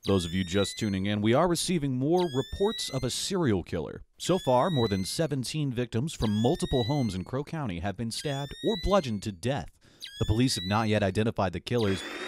Those of you just tuning in, we are receiving more reports of a serial killer. So far, more than 17 victims from multiple homes in Crowe County have been stabbed or bludgeoned to death. The police have not yet identified the killers,